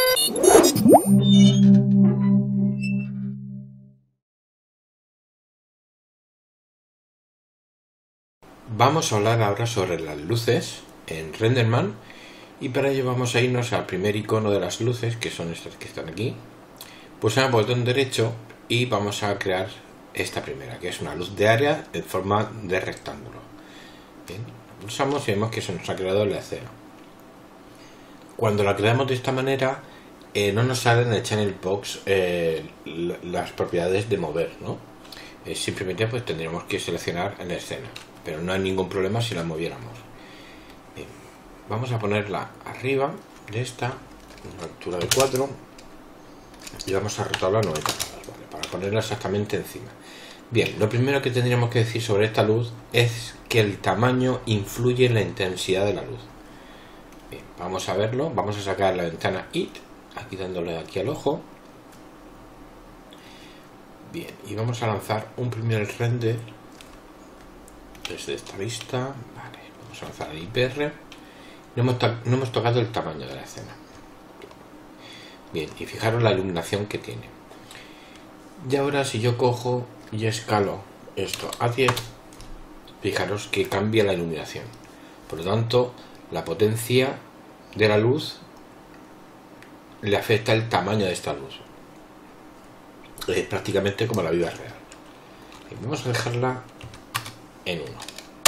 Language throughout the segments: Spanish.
Vamos a hablar ahora sobre las luces en RenderMan, y para ello vamos a irnos al primer icono de las luces, que son estas que están aquí. Pulsamos el botón derecho y vamos a crear esta primera, que es una luz de área en forma de rectángulo. Bien, pulsamos y vemos que se nos ha creado la escena. Cuando la creamos de esta manera, no nos salen en el channel box las propiedades de mover, ¿no? Simplemente pues tendríamos que seleccionar en la escena, pero no hay ningún problema si la moviéramos. Bien, vamos a ponerla arriba de esta, una altura de 4, y vamos a rotarla 90 grados, ¿vale? Para ponerla exactamente encima. Bien, lo primero que tendríamos que decir sobre esta luz es que el tamaño influye en la intensidad de la luz. Bien, vamos a verlo. Vamos a sacar la ventana IT, aquí dándole aquí al ojo. Bien, y vamos a lanzar un primer render desde esta vista. Vale, vamos a lanzar el IPR. No hemos tocado el tamaño de la escena. Bien, y fijaros la iluminación que tiene. Y ahora si yo cojo y escalo esto a 10, fijaros que cambia la iluminación. Por lo tanto, la potencia de la luz le afecta el tamaño de esta luz. Es prácticamente como la vida real. Y vamos a dejarla en 1.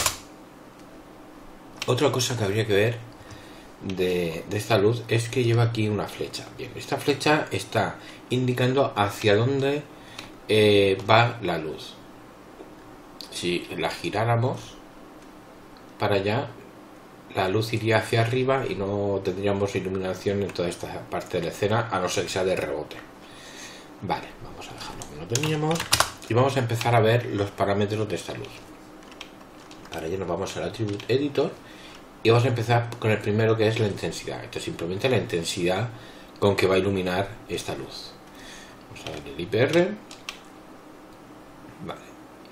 Otra cosa que habría que ver de esta luz es que lleva aquí una flecha. Bien, esta flecha está indicando hacia dónde va la luz. Si la giráramos para allá, la luz iría hacia arriba y no tendríamos iluminación en toda esta parte de la escena, a no ser que sea de rebote. Vale, vamos a dejarlo como lo teníamos y vamos a empezar a ver los parámetros de esta luz. Para ello nos vamos al Attribute Editor y vamos a empezar con el primero, que es la intensidad. Esto es simplemente la intensidad con que va a iluminar esta luz. Vamos a ver el IPR. Vale.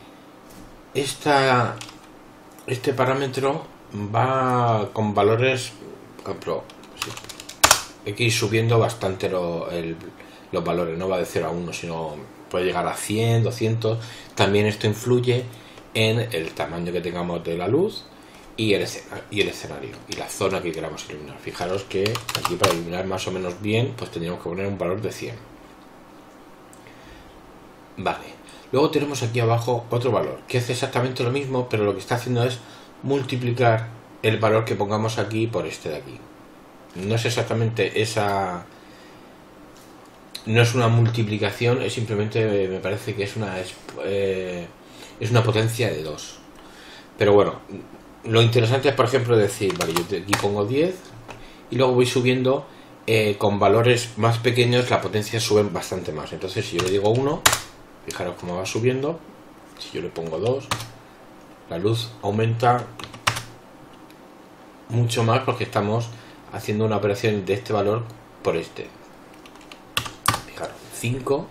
Este parámetro va con valores, por ejemplo, sí, hay que ir subiendo bastante los valores, no va de 0 a 1, sino puede llegar a 100, 200. También esto influye en el tamaño que tengamos de la luz y el escenario y la zona que queramos iluminar. Fijaros que aquí, para iluminar más o menos bien, pues tendríamos que poner un valor de 100. Vale, luego tenemos aquí abajo otro valor que hace exactamente lo mismo, pero lo que está haciendo es multiplicar el valor que pongamos aquí por este de aquí. No es exactamente esa, no es una multiplicación, es simplemente, me parece que es una potencia de 2. Pero bueno, lo interesante es, por ejemplo, decir, vale, yo aquí pongo 10 y luego voy subiendo con valores más pequeños, la potencia sube bastante más. Entonces, si yo le digo 1, fijaros cómo va subiendo. Si yo le pongo 2, la luz aumenta mucho más, porque estamos haciendo una operación de este valor por este. Fijaros, 5.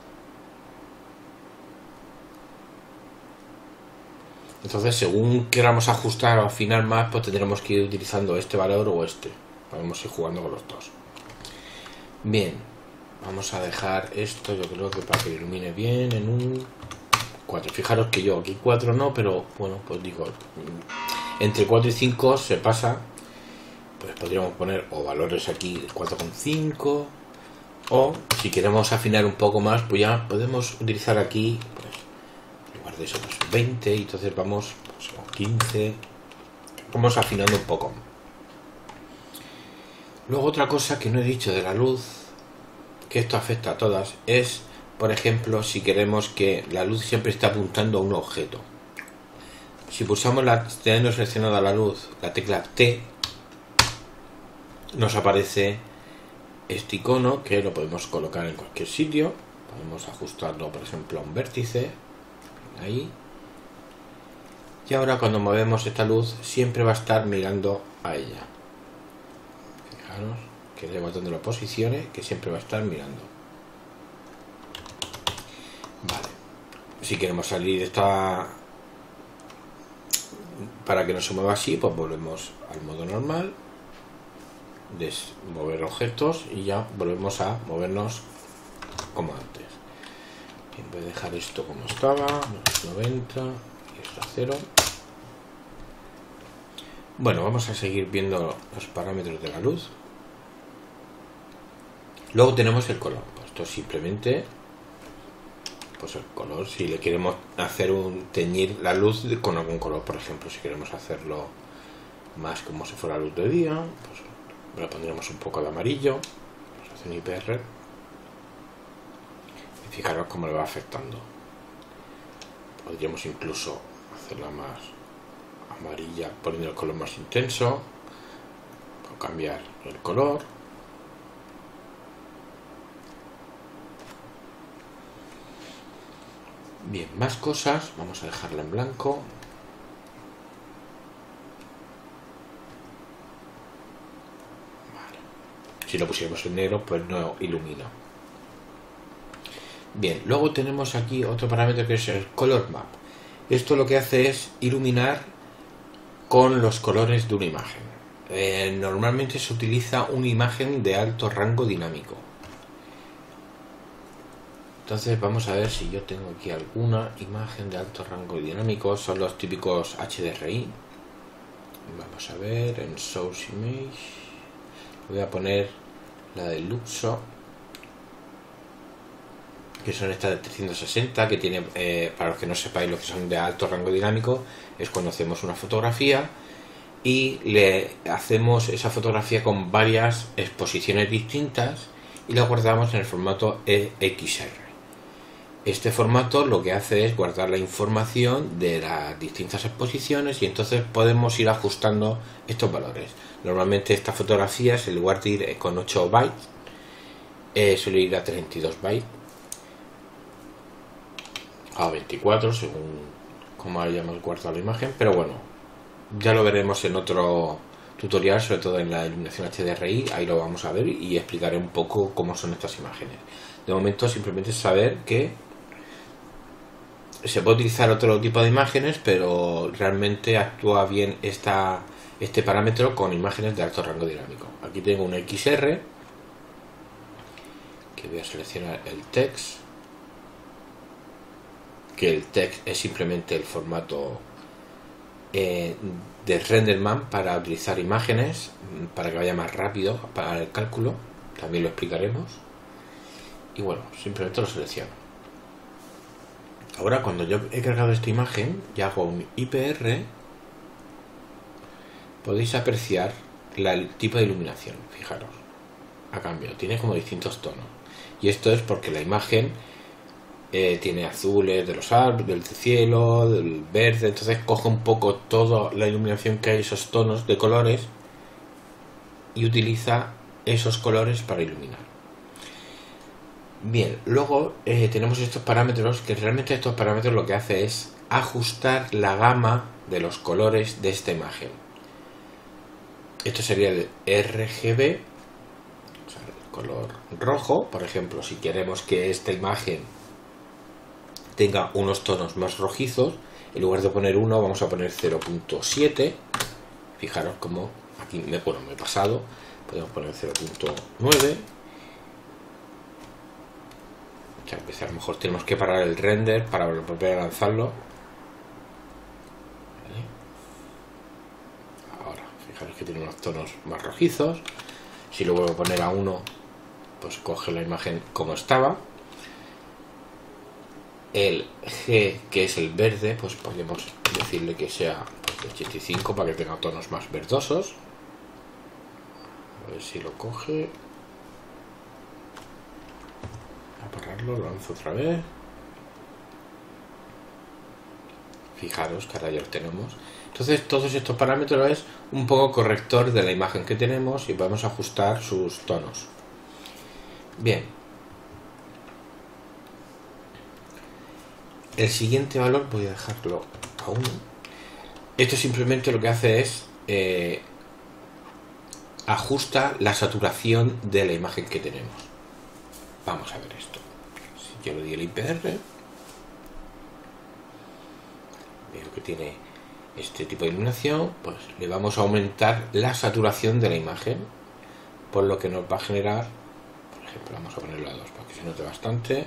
Entonces, según queramos ajustar o afinar más, pues tendremos que ir utilizando este valor o este. Podemos ir jugando con los dos. Bien, vamos a dejar esto, yo creo que para que ilumine bien, en un 4. Fijaros que yo aquí 4 no, pero bueno, pues digo, entre 4 y 5 se pasa. Pues podríamos poner o valores aquí de 4,5, o si queremos afinar un poco más, pues ya podemos utilizar aquí, pues en lugar de eso, pues 20, y entonces vamos pues, con 15, vamos afinando un poco. Luego, otra cosa que no he dicho de la luz, que esto afecta a todas, es, por ejemplo, si queremos que la luz siempre esté apuntando a un objeto. Si pulsamos, teniendo seleccionada la luz, la tecla T, nos aparece este icono, que lo podemos colocar en cualquier sitio. Podemos ajustarlo, por ejemplo, a un vértice, ahí. Y ahora, cuando movemos esta luz, siempre va a estar mirando a ella. Fijaros que le botón de lo posicione, que siempre va a estar mirando. Vale. Si queremos salir de esta, para que no se mueva así, pues volvemos al modo normal. mover objetos y ya volvemos a movernos como antes. Bien, voy a dejar esto como estaba, menos 90 y esto a 0. Bueno, vamos a seguir viendo los parámetros de la luz. Luego tenemos el color. Pues esto simplemente, pues el color, si le queremos hacer teñir la luz con algún color, por ejemplo, si queremos hacerlo más como si fuera luz de día, pues le pondremos un poco de amarillo, vamos a hacer un IPR y fijaros cómo le va afectando. Podríamos incluso hacerla más amarilla poniendo el color más intenso o cambiar el color. Bien, más cosas, vamos a dejarla en blanco. Vale. Si lo pusiéramos en negro, pues no ilumina. Bien, luego tenemos aquí otro parámetro que es el Color Map. Esto lo que hace es iluminar con los colores de una imagen. Normalmente se utiliza una imagen de alto rango dinámico. Entonces vamos a ver si yo tengo aquí alguna imagen de alto rango dinámico. Son los típicos HDRI. Vamos a ver en Source Image. Voy a poner la de Luxo, que son estas de 360, que tiene, para los que no sepáis lo que son de alto rango dinámico, es cuando hacemos una fotografía y le hacemos esa fotografía con varias exposiciones distintas y la guardamos en el formato EXR. Este formato lo que hace es guardar la información de las distintas exposiciones y entonces podemos ir ajustando estos valores. Normalmente estas fotografías, en lugar de ir con 8 bytes, suele ir a 32 bytes, a 24 según como hayamos guardado la imagen, pero bueno, ya lo veremos en otro tutorial, sobre todo en la iluminación HDRI, ahí lo vamos a ver y explicaré un poco cómo son estas imágenes. De momento simplemente saber que se puede utilizar otro tipo de imágenes, pero realmente actúa bien este parámetro con imágenes de alto rango dinámico. Aquí tengo un XR, que voy a seleccionar el text, que el text es simplemente el formato de RenderMan para utilizar imágenes, para que vaya más rápido para el cálculo, también lo explicaremos. Y bueno, simplemente lo selecciono. Ahora cuando yo he cargado esta imagen y hago un IPR, podéis apreciar el tipo de iluminación. Fijaros, ha cambiado, tiene como distintos tonos. Y esto es porque la imagen tiene azules de los árboles, del cielo, del verde, entonces coge un poco toda la iluminación que hay, esos tonos de colores, y utiliza esos colores para iluminar. Bien, luego tenemos estos parámetros, que realmente estos parámetros lo que hace es ajustar la gama de los colores de esta imagen. Esto sería el RGB, o sea, el color rojo. Por ejemplo, si queremos que esta imagen tenga unos tonos más rojizos, en lugar de poner 1 vamos a poner 0.7. Fijaros como aquí me he pasado, podemos poner 0.9. A veces a lo mejor tenemos que parar el render para volver a lanzarlo. ¿Vale? Ahora, fijaros que tiene unos tonos más rojizos. Si lo vuelvo a poner a 1, pues coge la imagen como estaba. El G, que es el verde, pues podemos decirle que sea 85 para que tenga tonos más verdosos. A ver si lo coge. A pararlo, lo lanzo otra vez. Fijaros que ahora ya lo tenemos. Entonces todos estos parámetros es un poco corrector de la imagen que tenemos y podemos ajustar sus tonos. Bien. El siguiente valor voy a dejarlo a 1. Esto simplemente lo que hace es ajusta la saturación de la imagen que tenemos. Vamos a ver esto. Si yo le doy el IPR, veo que tiene este tipo de iluminación, pues le vamos a aumentar la saturación de la imagen. por lo que nos va a generar, por ejemplo, vamos a ponerlo a 2 para que se note bastante.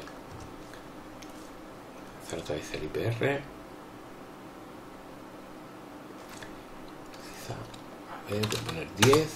Hacer otra vez el IPR. A ver, voy a poner 10.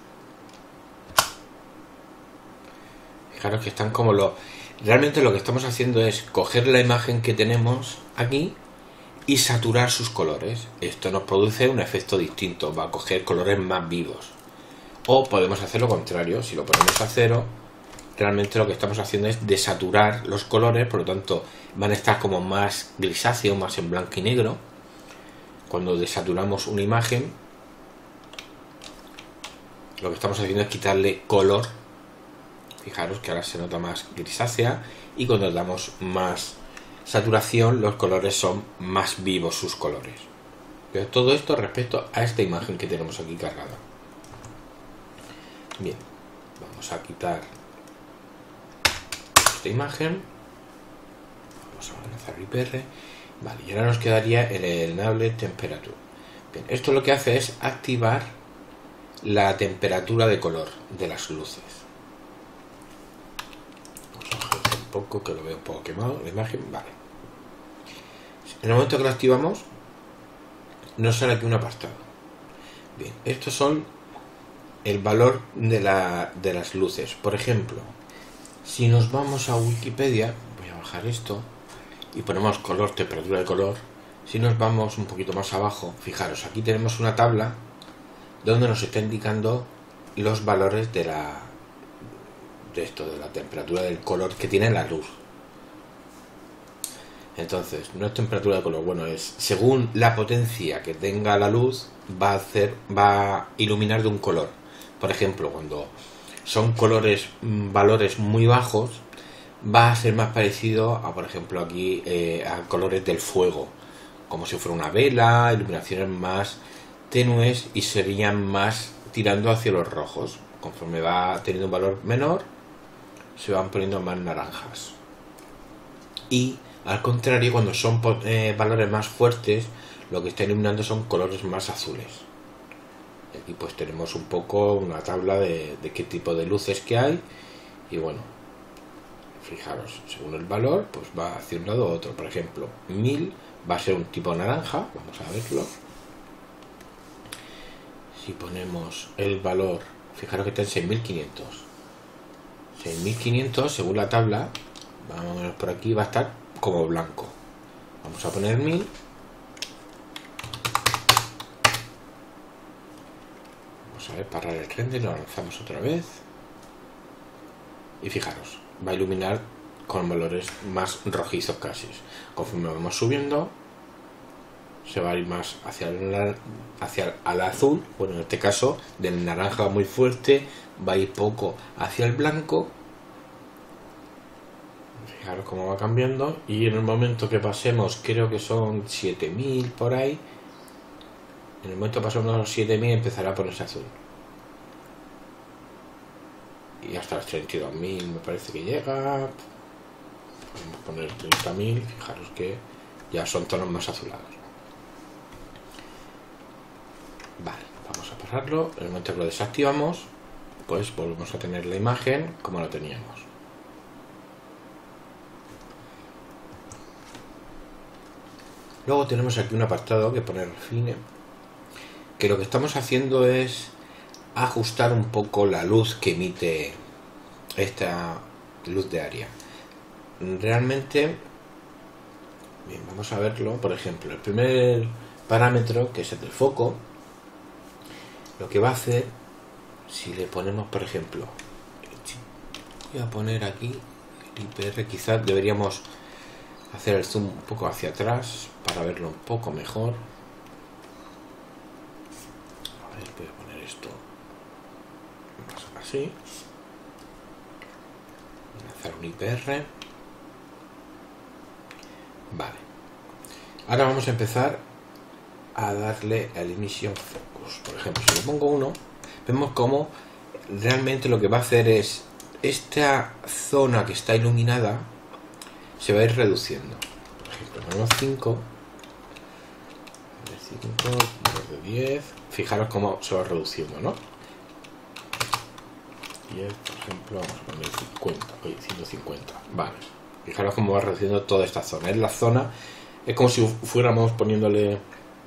Fijaros que están como los... Realmente lo que estamos haciendo es coger la imagen que tenemos aquí y saturar sus colores. Esto nos produce un efecto distinto, va a coger colores más vivos. O podemos hacer lo contrario, si lo ponemos a 0, realmente lo que estamos haciendo es desaturar los colores, por lo tanto van a estar como más grisáceos, más en blanco y negro. Cuando desaturamos una imagen, lo que estamos haciendo es quitarle color. Fijaros que ahora se nota más grisácea, y cuando damos más saturación los colores son más vivos, sus colores. Pero todo esto respecto a esta imagen que tenemos aquí cargada. Bien, vamos a quitar esta imagen, vamos a lanzar IPR, vale, y ahora nos quedaría el enable temperature. Bien, esto lo que hace es activar la temperatura de color de las luces. Un poco, que lo veo un poco quemado la imagen, vale. En el momento que lo activamos nos sale aquí un apartado. Bien, estos son el valor de las luces. Por ejemplo, si nos vamos a Wikipedia, voy a bajar esto y ponemos color, temperatura de color. Si nos vamos un poquito más abajo, fijaros, aquí tenemos una tabla donde nos está indicando los valores de la temperatura del color que tiene la luz. Entonces, no es temperatura de color, bueno, es según la potencia que tenga la luz, va a iluminar de un color. Por ejemplo, cuando son valores muy bajos, va a ser más parecido a, por ejemplo, aquí a colores del fuego, como si fuera una vela, iluminaciones más tenues y serían más tirando hacia los rojos. Conforme va teniendo un valor menor, se van poniendo más naranjas. Y al contrario, cuando son valores más fuertes, lo que está iluminando son colores más azules. Y aquí pues tenemos un poco una tabla de qué tipo de luces que hay. Y bueno, fijaros, según el valor, pues va hacia un lado u otro. Por ejemplo, 1000 va a ser un tipo naranja, vamos a verlo. Si ponemos el valor, fijaros que está en 6500. 6500, según la tabla, vamos a ver por aquí, va a estar como blanco. Vamos a poner 1000. Vamos a ver, parar el render, lo lanzamos otra vez. Y fijaros, va a iluminar con valores más rojizos casi. Conforme vamos subiendo, se va a ir más hacia el azul. Bueno, en este caso, del naranja muy fuerte, va a ir poco hacia el blanco. Fijaros cómo va cambiando, y en el momento que pasemos, creo que son 7000 por ahí, en el momento que pasemos los 7000 empezará a ponerse azul. Y hasta los 32.000 me parece que llega. Podemos poner 30.000, fijaros que ya son tonos más azulados. Vale, vamos a pararlo. En el momento que lo desactivamos, pues volvemos a tener la imagen como la teníamos. Luego tenemos aquí un apartado que pone Refine, que lo que estamos haciendo es ajustar un poco la luz que emite esta luz de área. Realmente, bien, vamos a verlo. Por ejemplo, el primer parámetro, que es el del foco, lo que va a hacer, si le ponemos, por ejemplo, voy a poner aquí el IPR, quizás deberíamos hacer el zoom un poco hacia atrás para verlo un poco mejor. A ver, voy a poner esto así, lanzar un IPR. Vale, ahora vamos a empezar a darle al Emission Focus. Por ejemplo, si le pongo 1, vemos cómo realmente lo que va a hacer es esta zona que está iluminada se va a ir reduciendo. Por ejemplo, ponemos 5, de 10, fijaros cómo se va reduciendo, ¿no? 10, por ejemplo, vamos a poner 50, oye, 150, vale. Fijaros cómo va reduciendo toda esta zona. Es la zona, es como si fuéramos poniéndole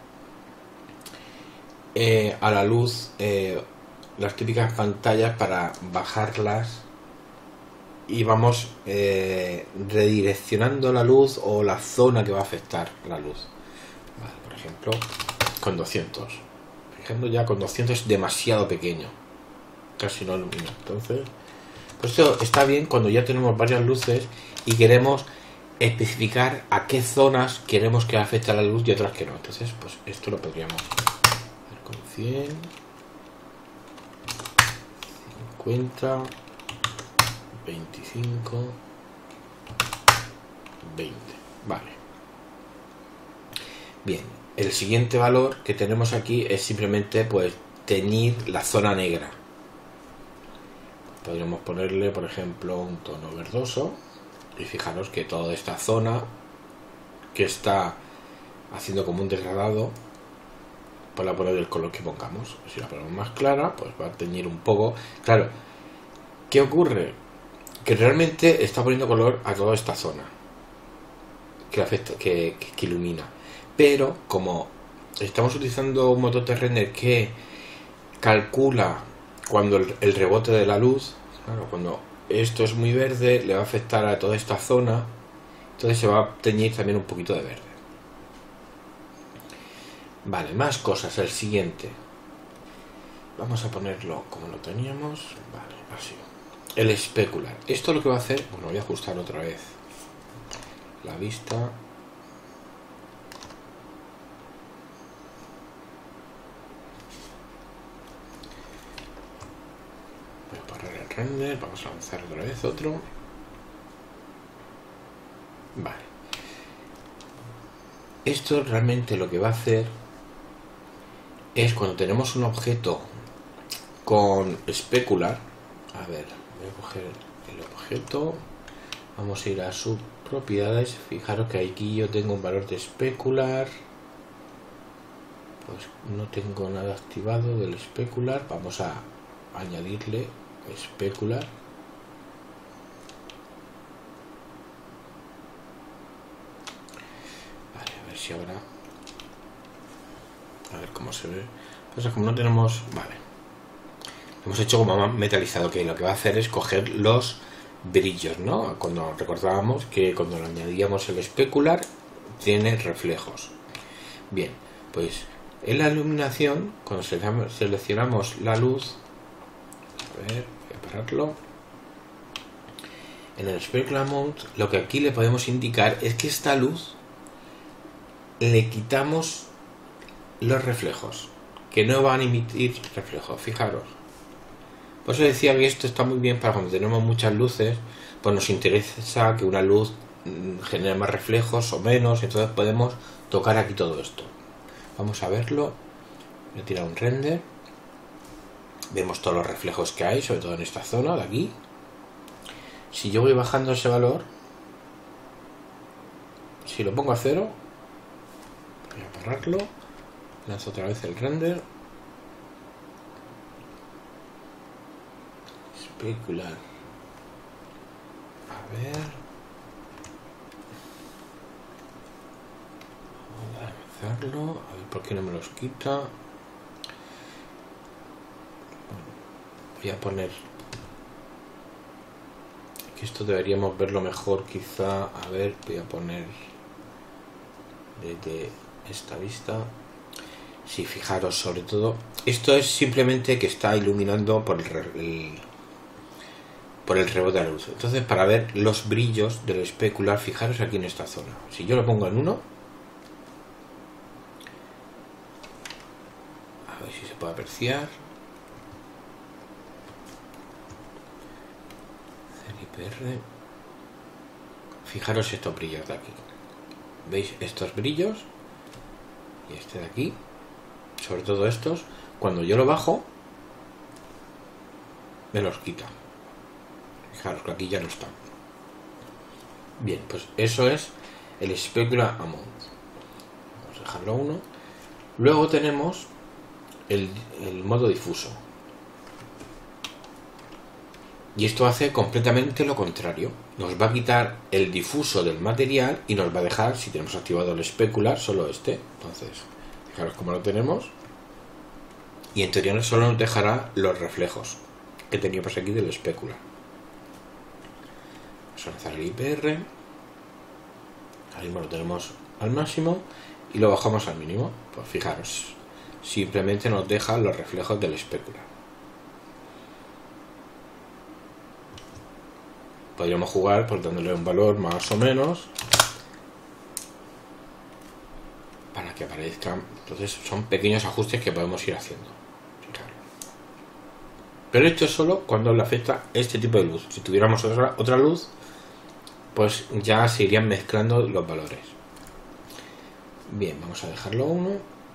a la luz las típicas pantallas para bajarlas y vamos redireccionando la luz o la zona que va a afectar la luz. Vale, por ejemplo, con 200. Fijando ya con 200 es demasiado pequeño, casi no ilumina. Entonces, pues esto está bien cuando ya tenemos varias luces y queremos especificar a qué zonas queremos que afecte a la luz y otras que no. Entonces, pues esto lo podríamos hacer con 100, 50, 25, 20. Vale. Bien, el siguiente valor que tenemos aquí es simplemente pues teñir la zona negra. Podríamos ponerle, por ejemplo, un tono verdoso y fijaros que toda esta zona que está haciendo como un degradado, pues la poner el color que pongamos. Si la ponemos más clara, pues va a teñir un poco. Claro, ¿qué ocurre? Que realmente está poniendo color a toda esta zona que afecta, que ilumina, pero como estamos utilizando un motor de render que calcula cuando el rebote de la luz, claro, cuando esto es muy verde le va a afectar a toda esta zona, entonces se va a teñir también un poquito de verde. Vale, más cosas. El siguiente, vamos a ponerlo como lo teníamos, vale, así. El especular, esto lo que va a hacer, bueno, voy a ajustar otra vez la vista. Voy a parar el render, vamos a avanzar otra vez otro. Vale, esto realmente lo que va a hacer es cuando tenemos un objeto con especular, a ver, voy a coger el objeto, vamos a ir a sus propiedades, fijaros que aquí yo tengo un valor de especular, pues no tengo nada activado del especular, vamos a añadirle especular. Vale, a ver si ahora, a ver cómo se ve. Entonces, como no tenemos, vale, hemos hecho como metalizado, que lo que va a hacer es coger los brillos, ¿no? Cuando recordábamos que cuando le añadíamos el especular tiene reflejos. Bien, pues en la iluminación, cuando seleccionamos la luz, a ver, voy a pararlo, en el specular mode, lo que aquí le podemos indicar es que esta luz le quitamos los reflejos, que no van a emitir reflejos, fijaros. Por eso decía que esto está muy bien para cuando tenemos muchas luces, pues nos interesa que una luz genere más reflejos o menos, entonces podemos tocar aquí todo esto. Vamos a verlo. Voy a tirar un render. Vemos todos los reflejos que hay, sobre todo en esta zona de aquí. Si yo voy bajando ese valor, si lo pongo a 0, voy a pararlo, lanzo otra vez el render. Especular. A ver. Vamos a lanzarlo. A ver por qué no me los quita. Bueno, voy a poner. Que esto deberíamos verlo mejor, quizá. A ver, voy a poner desde esta vista. Sí, fijaros, sobre todo. Esto es simplemente que está iluminando por el rebote de la luz. Entonces, para ver los brillos del especular, fijaros aquí en esta zona. Si yo lo pongo en 1, a ver si se puede apreciar. CLIPR. Fijaros estos brillos de aquí. ¿Veis estos brillos? Y este de aquí. Sobre todo estos. Cuando yo lo bajo, me los quita. Fijaros que aquí ya no está. Bien, pues eso es el Specular Amount. Vamos a dejarlo a 1. Luego tenemos el modo difuso. Y esto hace completamente lo contrario. Nos va a quitar el difuso del material y nos va a dejar, si tenemos activado el especular, solo este. Entonces, fijaros cómo lo tenemos. Y en teoría solo nos dejará los reflejos que teníamos aquí del especular. Vamos a lanzar el IPR. Ahora mismo lo tenemos al máximo y lo bajamos al mínimo. Pues fijaros, simplemente nos deja los reflejos del especular. Podríamos jugar pues dándole un valor más o menos para que aparezcan. Entonces son pequeños ajustes que podemos ir haciendo. Fijaros. Pero esto es solo cuando le afecta este tipo de luz. Si tuviéramos otra luz, pues ya se irían mezclando los valores. Bien, vamos a dejarlo 1.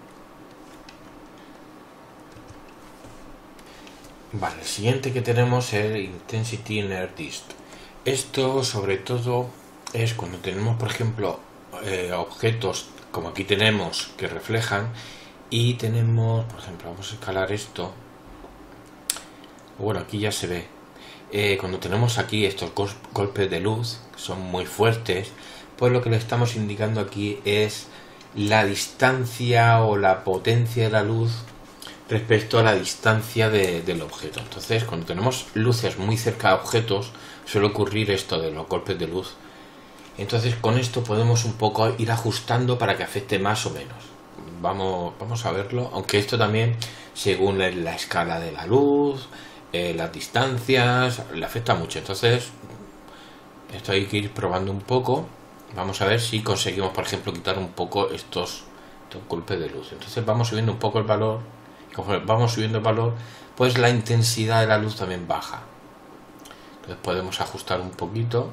Vale, el siguiente que tenemos es el Intensity Inner Dist. Esto sobre todo es cuando tenemos, por ejemplo, objetos como aquí tenemos que reflejan y tenemos, por ejemplo, vamos a escalar esto. Bueno, aquí ya se ve. Cuando tenemos aquí estos golpes de luz, que son muy fuertes, pues lo que le estamos indicando aquí es la distancia o la potencia de la luz respecto a la distancia del objeto. Entonces, cuando tenemos luces muy cerca de objetos, suele ocurrir esto de los golpes de luz. Entonces, con esto podemos un poco ir ajustando para que afecte más o menos. Vamos a verlo, aunque esto también, según la escala de la luz, las distancias, le afecta mucho. Entonces, esto hay que ir probando un poco. Vamos a ver si conseguimos, por ejemplo, quitar un poco estos golpes de luz. Entonces vamos subiendo un poco el valor. Como vamos subiendo el valor, pues la intensidad de la luz también baja. Entonces podemos ajustar un poquito.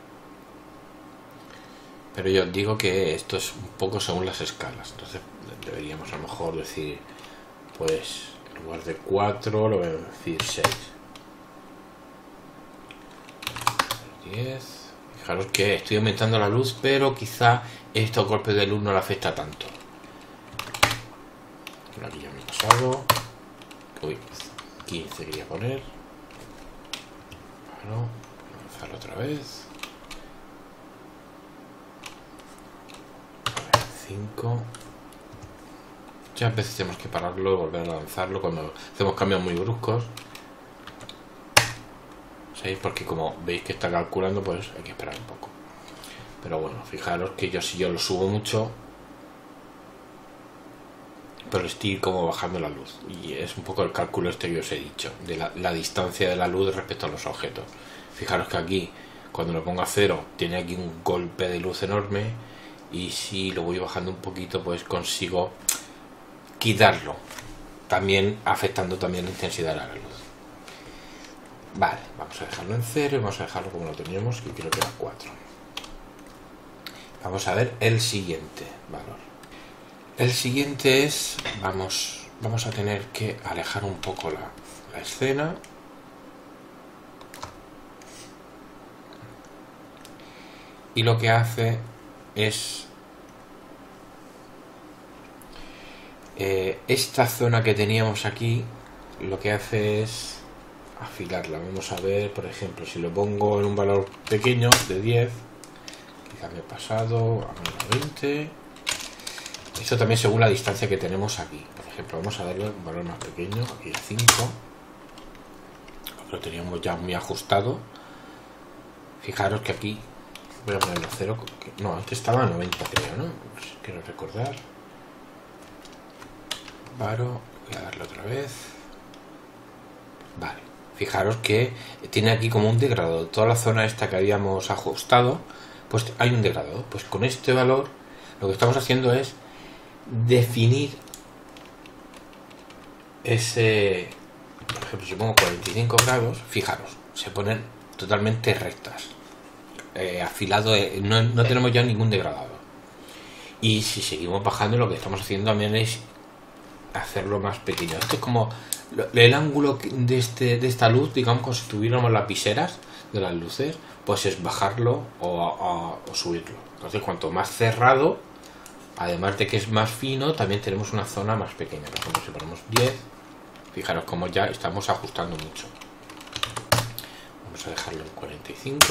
Pero yo os digo que esto es un poco según las escalas. Entonces deberíamos a lo mejor decir, pues en lugar de 4 lo voy a decir 6. 10. Fijaros que estoy aumentando la luz, pero quizá estos golpes de luz no le afecta tanto. Aquí ya me he pasado. Uy, 15 quería poner. Bueno, lanzarlo otra vez. 5. Ya a veces tenemos que pararlo y volver a lanzarlo cuando hacemos cambios muy bruscos. 6, porque como veis que está calculando, pues hay que esperar un poco. Pero bueno, fijaros que si yo lo subo mucho, pero estoy como bajando la luz, y es un poco el cálculo este que os he dicho de la distancia de la luz respecto a los objetos. Fijaros que aquí cuando lo pongo a 0 tiene aquí un golpe de luz enorme, y si lo voy bajando un poquito pues consigo quitarlo, también afectando también la intensidad de la luz. Vale, vamos a dejarlo en 0 y vamos a dejarlo como lo teníamos, que creo que era 4. Vamos a ver el siguiente valor. El siguiente es, vamos a tener que alejar un poco la escena. Y lo que hace es esta zona que teníamos aquí, lo que hace es afilarla. Vamos a ver, por ejemplo, si lo pongo en un valor pequeño de 10, quizá me he pasado a 20. Esto también según la distancia que tenemos aquí. Por ejemplo, vamos a darle un valor más pequeño, aquí a 5. Lo teníamos ya muy ajustado. Fijaros que aquí voy a ponerlo a 0. No, antes estaba a 90, creo, ¿no? Pues quiero recordar. Paro, voy a darle otra vez. Vale, fijaros que tiene aquí como un degradado. Toda la zona esta que habíamos ajustado, pues hay un degradado. Pues con este valor lo que estamos haciendo es definir ese, por ejemplo, si pongo 45 grados, fijaros, se ponen totalmente rectas, afilado, no tenemos ya ningún degradado. Y si seguimos bajando, lo que estamos haciendo también es hacerlo más pequeño. Esto es como el ángulo de esta luz, digamos, como si tuviéramos las viseras de las luces, pues es bajarlo o subirlo. Entonces, cuanto más cerrado, además de que es más fino, también tenemos una zona más pequeña. Por ejemplo, si ponemos 10, fijaros como ya estamos ajustando mucho. vamos a dejarlo en 45.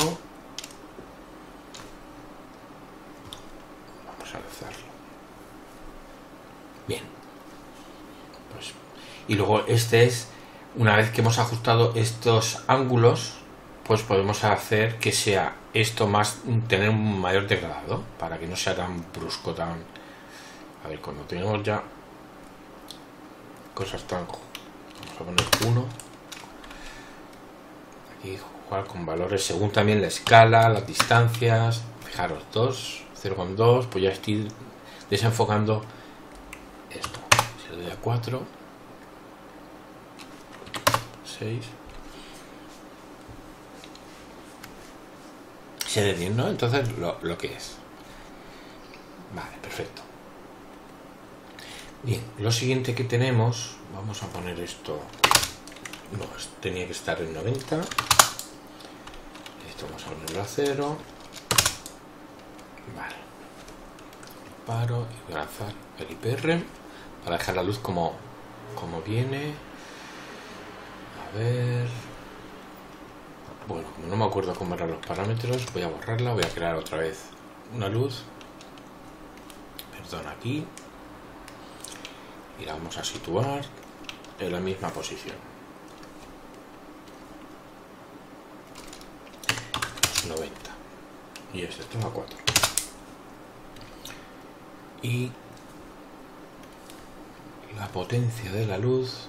Vamos a alzarlo. Bien. Pues, y luego este es, una vez que hemos ajustado estos ángulos, pues podemos hacer que sea esto más, tener un mayor degradado, para que no sea tan brusco, tan... A ver, cuando tenemos ya cosas tan... Vamos a poner 1. Aquí jugar con valores según también la escala, las distancias. Fijaros, 2, 0,2, pues ya estoy desenfocando esto. Si le doy a 4, 6... Se ve bien, ¿no? Entonces lo que es. Vale, perfecto. Bien, lo siguiente que tenemos, vamos a poner esto, no, tenía que estar en 90. Esto vamos a ponerlo a 0. Vale. Paro y voy a lanzar el IPR para dejar la luz como viene. A ver... Bueno, como no me acuerdo cómo eran los parámetros, voy a borrarla, voy a crear otra vez una luz. Perdón, aquí. Y la vamos a situar en la misma posición. 90. Y este toma 4. Y la potencia de la luz...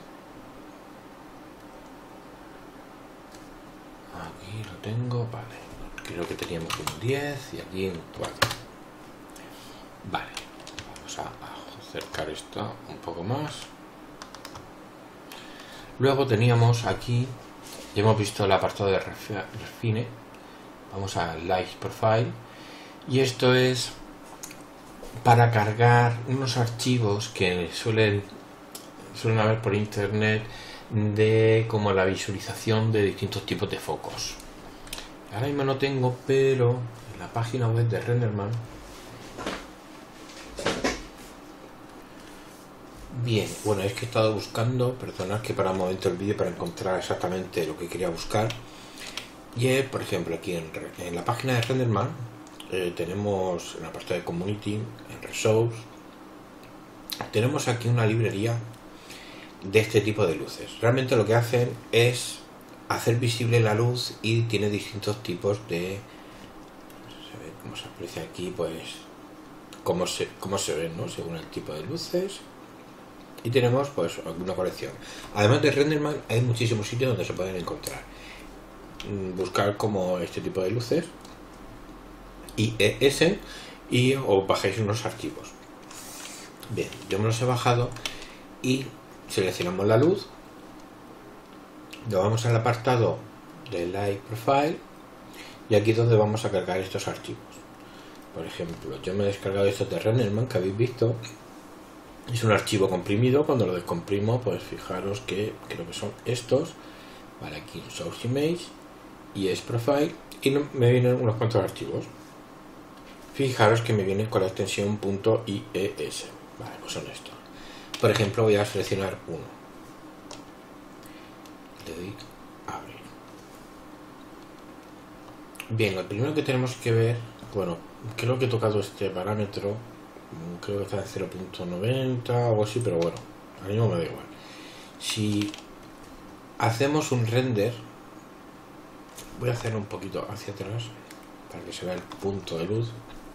Aquí lo tengo, vale. Creo que teníamos un 10 y aquí un 4. Vale, vamos a acercar esto un poco más. Luego teníamos aquí, ya hemos visto el apartado de refine. Vamos a Light Profile. Y esto es para cargar unos archivos que suelen haber por internet, de como la visualización de distintos tipos de focos. Ahora mismo no tengo, pero en la página web de RenderMan. Bien, bueno, es que he estado buscando, perdonad que para un momento el vídeo para encontrar exactamente lo que quería buscar. Y por ejemplo aquí en la página de RenderMan tenemos en la parte de Community, en Resource, tenemos aquí una librería de este tipo de luces. Realmente lo que hacen es hacer visible la luz y tiene distintos tipos de... Como se aprecia aquí, pues cómo se ven, ¿no? Según el tipo de luces. Y tenemos pues alguna colección. Además de RenderMan hay muchísimos sitios donde se pueden encontrar. Buscar como este tipo de luces IES y os bajáis unos archivos. Bien, yo me los he bajado y seleccionamos la luz, nos vamos al apartado de Light Profile y aquí es donde vamos a cargar estos archivos. Por ejemplo, yo me he descargado estos de RenderMan que habéis visto. Es un archivo comprimido. Cuando lo descomprimo, pues fijaros que creo que son estos. Vale, aquí Source Image y es Profile y me vienen unos cuantos archivos. Fijaros que me vienen con la extensión .ies. Vale, pues son estos. Por ejemplo, voy a seleccionar uno. Le doy a abrir. Bien, lo primero que tenemos que ver, bueno, creo que he tocado este parámetro, creo que está en 0.90 o algo así, pero bueno, a mí no me da igual. Si hacemos un render, voy a hacer un poquito hacia atrás para que se vea el punto de luz,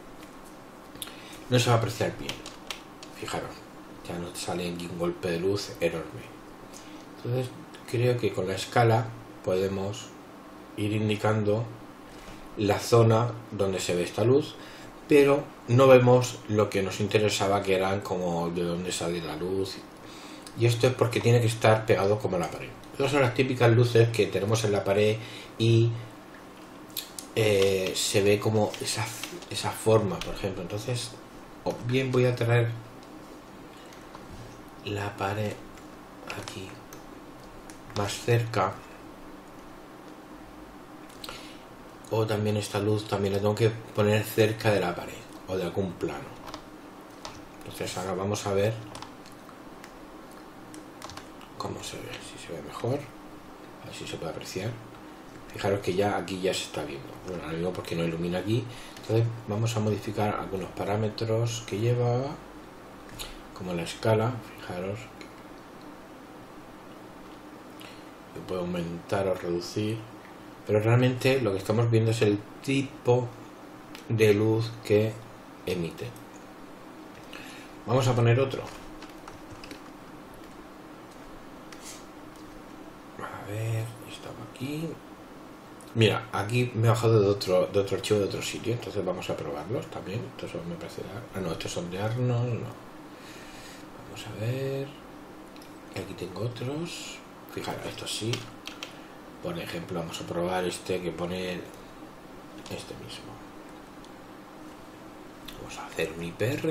no se va a apreciar bien. Fijaros, ya nos sale aquí un golpe de luz enorme. Entonces creo que con la escala podemos ir indicando la zona donde se ve esta luz, pero no vemos lo que nos interesaba, que eran como de dónde sale la luz, y esto es porque tiene que estar pegado como a la pared. Estas son las típicas luces que tenemos en la pared y se ve como esa forma, por ejemplo. Entonces, o bien voy a traer la pared aquí más cerca, o también esta luz también la tengo que poner cerca de la pared o de algún plano. Entonces ahora vamos a ver cómo se ve, si se ve mejor, a ver si se puede apreciar. Fijaros que ya aquí ya se está viendo. Bueno, ahora mismo porque no ilumina aquí. Entonces vamos a modificar algunos parámetros que lleva, como la escala. Fijaros que puedo aumentar o reducir, pero realmente lo que estamos viendo es el tipo de luz que emite. Vamos a poner otro. A ver, estaba aquí. Mira, aquí me he bajado de otro archivo de otro sitio, entonces vamos a probarlos también. Estos me parece. Ah, no, estos son de Arnold, no. Vamos a ver. Aquí tengo otros. Fijaros, estos sí. Por ejemplo, vamos a probar este que pone este mismo. Vamos a hacer un IPR.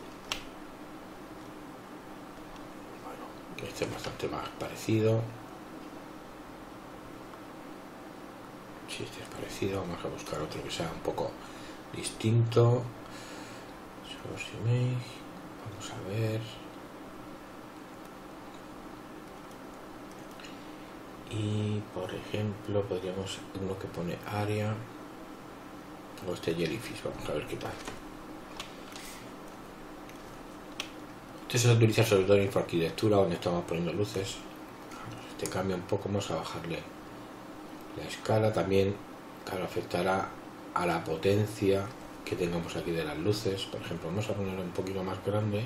Bueno, este es bastante más parecido. Si este es parecido, vamos a buscar otro que sea un poco distinto. Source image. Vamos a ver. Y por ejemplo, podríamos uno que pone área. O este jellyfish, vamos a ver qué tal. Este se utiliza sobre todo en infraarquitectura, donde estamos poniendo luces. Este cambia un poco, vamos a bajarle la escala. También, claro, afectará a la potencia que tengamos aquí de las luces. Por ejemplo, vamos a ponerlo un poquito más grande.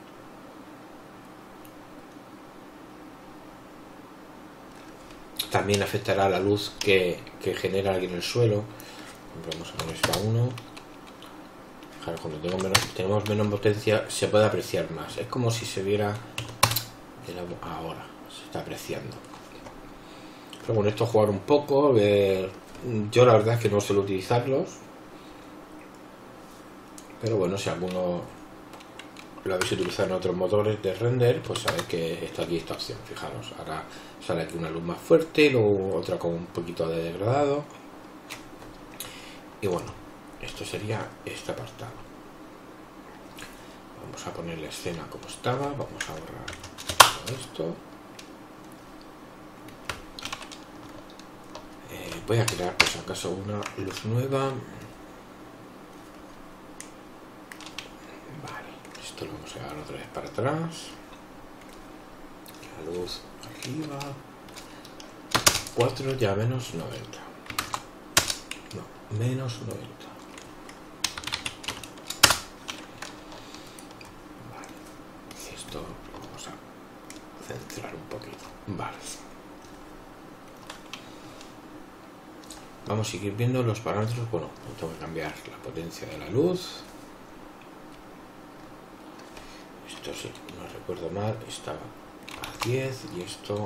También afectará a la luz que genera aquí en el suelo. Vamos a poner esta 1. Claro, cuando tenemos menos potencia se puede apreciar más. Es como si se viera ahora, se está apreciando. Pero bueno, esto jugar un poco. Yo la verdad es que no suelo utilizarlos. Pero bueno, si alguno lo habéis utilizado en otros motores de render, pues sabéis que está aquí esta opción. Fijaros, ahora sale aquí una luz más fuerte, luego otra con un poquito de degradado. Y bueno, esto sería este apartado. Vamos a poner la escena como estaba, vamos a borrar todo esto. Voy a crear por si acaso una luz nueva. Esto lo vamos a llevar otra vez para atrás. La luz arriba. 4 ya menos 90. No, menos 90. Vale. Esto lo vamos a centrar un poquito. Vale. Vamos a seguir viendo los parámetros. Bueno, tengo que cambiar la potencia de la luz. Esto sí, no recuerdo mal, estaba a 10 y esto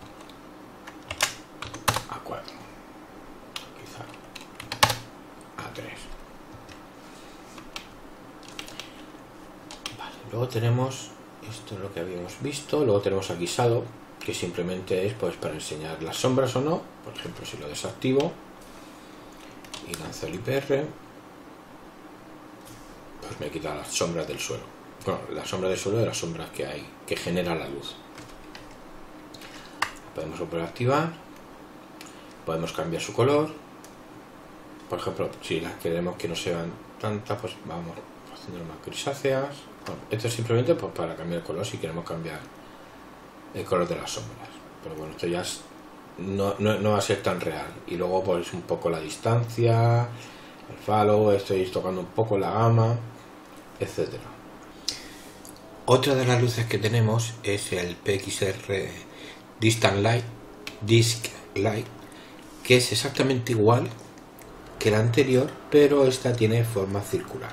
a 4, quizá a 3. Vale, luego tenemos esto es lo que habíamos visto. Luego tenemos aquí Shadow, que simplemente es pues para enseñar las sombras o no. Por ejemplo, si lo desactivo y lanzo el IPR, pues me quita las sombras del suelo. Bueno, la sombra del suelo de las sombras que hay, que genera la luz. Podemos volver a activar. Podemos cambiar su color. Por ejemplo, si las queremos que no sean tantas, pues vamos haciendo más grisáceas. Bueno, esto es simplemente pues, para cambiar el color si queremos cambiar el color de las sombras. Pero bueno, esto ya no va a ser tan real. Y luego pues un poco la distancia, el follow, estoy tocando un poco la gama, etcétera. Otra de las luces que tenemos es el PXR Distant Light, Disc Light, que es exactamente igual que la anterior, pero esta tiene forma circular.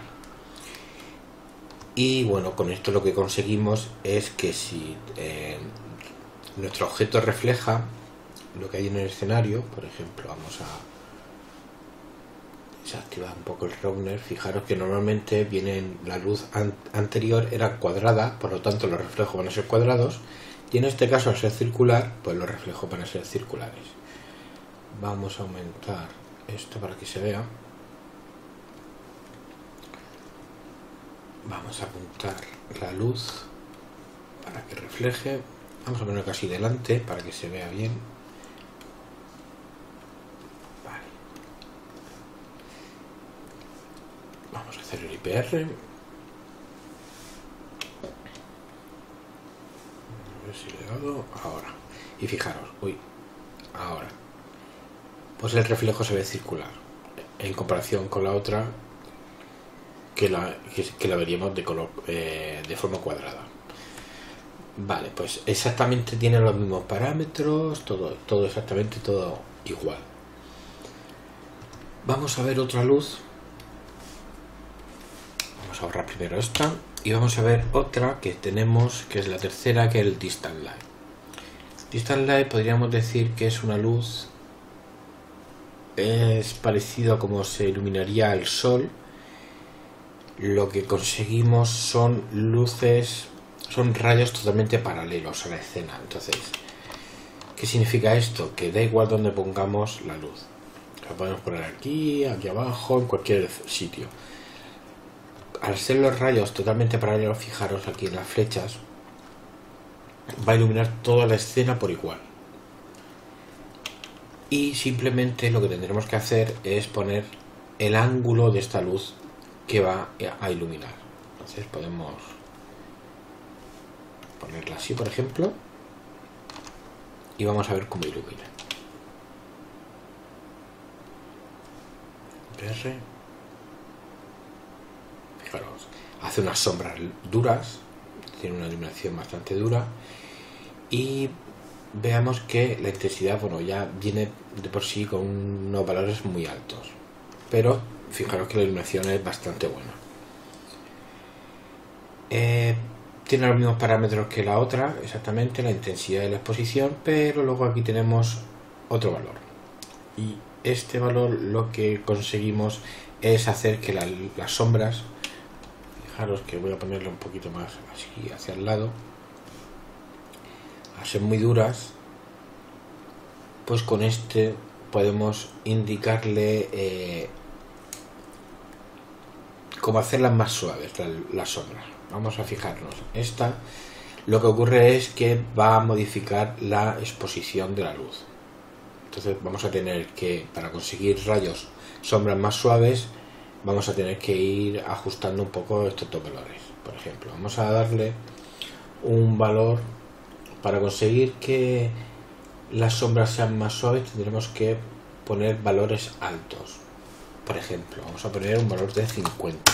Y bueno, con esto lo que conseguimos es que si nuestro objeto refleja lo que hay en el escenario, por ejemplo, vamos a desactivar un poco el roughness. Fijaros que normalmente la luz anterior era cuadrada, por lo tanto los reflejos van a ser cuadrados, y en este caso al ser circular, pues los reflejos van a ser circulares. Vamos a aumentar esto para que se vea. Vamos a apuntar la luz para que refleje. Vamos a poner casi delante para que se vea bien. Vamos a hacer el IPR. A ver si le he dado ahora. Y fijaros, ahora. Pues el reflejo se ve circular. En comparación con la otra, que la veríamos de color de forma cuadrada. Vale, pues exactamente tiene los mismos parámetros, todo exactamente todo igual. Vamos a ver otra luz. Vamos a ahorrar primero esta y vamos a ver otra que tenemos, que es la tercera, que es el Distant Light. Distant Light podríamos decir que es una luz, es parecido a como se iluminaría el sol. Lo que conseguimos son luces, son rayos totalmente paralelos a la escena. Entonces, ¿qué significa esto? Que da igual donde pongamos la luz. La podemos poner aquí, aquí abajo, en cualquier sitio. Al ser los rayos totalmente paralelos, fijaros aquí en las flechas, va a iluminar toda la escena por igual. Y simplemente lo que tendremos que hacer es poner el ángulo de esta luz que va a iluminar. Entonces podemos ponerla así, por ejemplo, y vamos a ver cómo ilumina. Fijaros, hace unas sombras duras, tiene una iluminación bastante dura, y veamos que la intensidad, bueno, ya viene de por sí con unos valores muy altos, pero fijaros que la iluminación es bastante buena. Tiene los mismos parámetros que la otra, exactamente, la intensidad de la exposición, pero luego aquí tenemos otro valor. Y este valor lo que conseguimos es hacer que las sombras, fijaros que voy a ponerlo un poquito más así hacia el lado, al ser muy duras, pues con este podemos indicarle cómo hacerlas más suaves, las sombras. Vamos a fijarnos. Esta, lo que ocurre es que va a modificar la exposición de la luz. Entonces vamos a tener que, para conseguir rayos, sombras más suaves, vamos a tener que ir ajustando un poco estos dos valores. Por ejemplo, vamos a darle un valor para conseguir que las sombras sean más suaves. Tendremos que poner valores altos. Por ejemplo, vamos a poner un valor de 50.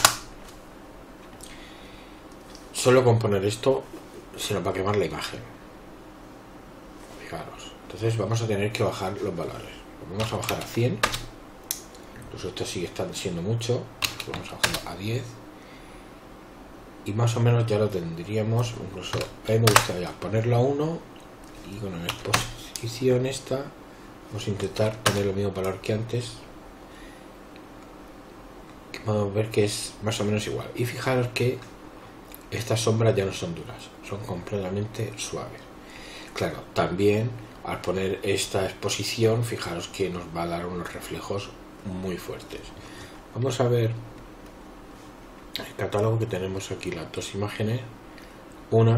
Solo con poner esto se nos va a quemar la imagen. Fijaros. Entonces vamos a tener que bajar los valores. Vamos a bajar a 100. Incluso esto sigue siendo mucho. Vamos a bajarlo a 10. Y más o menos ya lo tendríamos. Incluso a mí me gustaría ponerlo a 1. Y con la exposición esta vamos a intentar poner el mismo valor que antes. Podemos ver que es más o menos igual. Y fijaros que estas sombras ya no son duras, son completamente suaves. Claro, también al poner esta exposición, fijaros que nos va a dar unos reflejos muy fuertes. Vamos a ver el catálogo que tenemos aquí, las dos imágenes. Una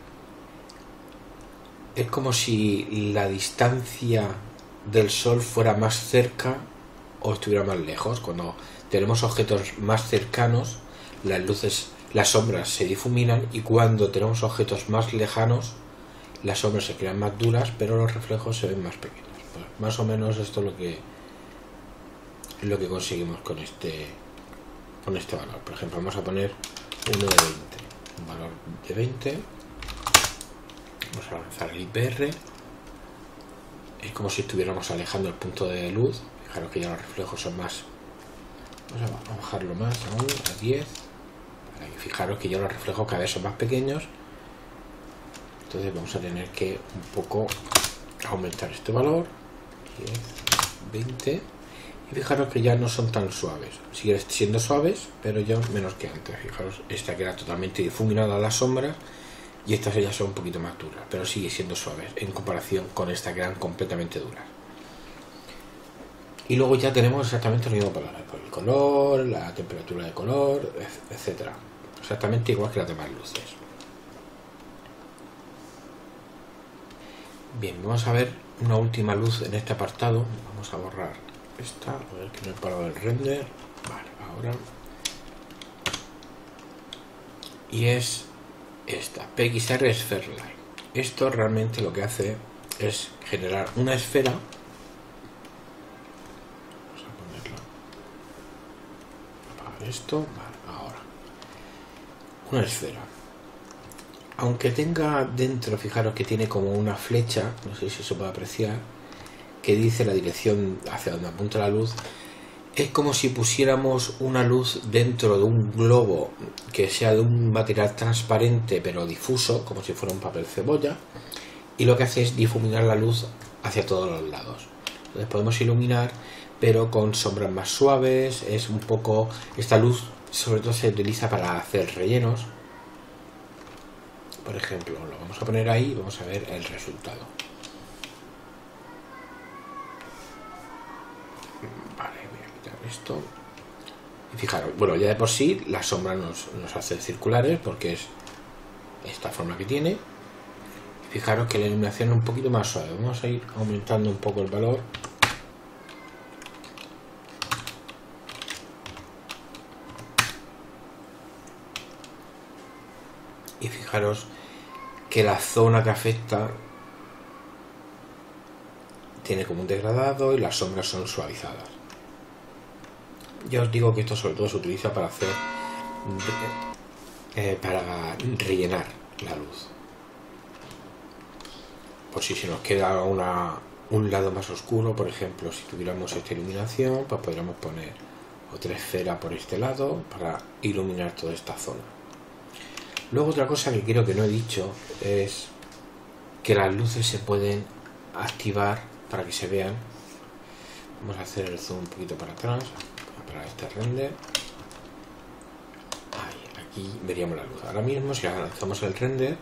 es como si la distancia del sol fuera más cerca o estuviera más lejos. Cuando tenemos objetos más cercanos, las sombras se difuminan, y cuando tenemos objetos más lejanos, las sombras se crean más duras, pero los reflejos se ven más pequeños. Pues más o menos esto es lo que conseguimos con este valor. Por ejemplo, vamos a poner uno de 20, un valor de 20. Vamos a lanzar el IPR. Es como si estuviéramos alejando el punto de luz. Fijaros que ya los reflejos son más. Vamos a bajarlo más aún, a 10. Fijaros que ya los reflejos cada vez son más pequeños. Entonces vamos a tener que un poco aumentar este valor. 10, 20. Y fijaros que ya no son tan suaves. Siguen siendo suaves, pero ya menos que antes. Fijaros, esta que era totalmente difuminada las sombras, y estas ya son un poquito más duras, pero sigue siendo suaves en comparación con esta que eran completamente duras. Y luego ya tenemos exactamente los mismos valores, por el color, la temperatura de color, etcétera. Exactamente igual que las demás luces. Bien, vamos a ver una última luz en este apartado. Vamos a borrar esta, a ver que no he parado el render. Vale, ahora y es esta, PXR Sphereline. Esto realmente lo que hace es generar una esfera. Vamos a ponerla, apagar esto, vale, ahora una esfera, aunque tenga dentro, fijaros que tiene como una flecha, no sé si se puede apreciar, que dice la dirección hacia donde apunta la luz. Es como si pusiéramos una luz dentro de un globo que sea de un material transparente pero difuso, como si fuera un papel cebolla, y lo que hace es difuminar la luz hacia todos los lados. Entonces podemos iluminar, pero con sombras más suaves. Es un poco, esta luz sobre todo se utiliza para hacer rellenos. Por ejemplo, lo vamos a poner ahí y vamos a ver el resultado. Vale, voy a quitar esto. Y fijaros, bueno, ya de por sí la sombra nos hace circulares porque es esta forma que tiene. Y fijaros que la iluminación es un poquito más suave. Vamos a ir aumentando un poco el valor. Y fijaros que la zona que afecta tiene como un degradado y las sombras son suavizadas. Ya os digo que esto sobre todo se utiliza para hacer para rellenar la luz. Por si se nos queda un lado más oscuro, por ejemplo, si tuviéramos esta iluminación, pues podríamos poner otra esfera por este lado para iluminar toda esta zona. Luego otra cosa que creo que no he dicho es que las luces se pueden activar para que se vean. Vamos a hacer el zoom un poquito para atrás, para este render. Ahí, aquí veríamos la luz. Ahora mismo si lanzamos el render,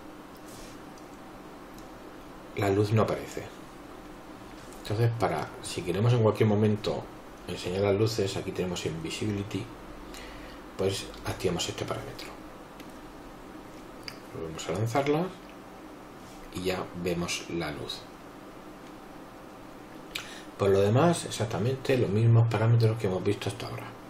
la luz no aparece. Entonces, si queremos en cualquier momento enseñar las luces, aquí tenemos Invisibility, pues activamos este parámetro. Volvemos a lanzarla y ya vemos la luz. Por lo demás, exactamente los mismos parámetros que hemos visto hasta ahora.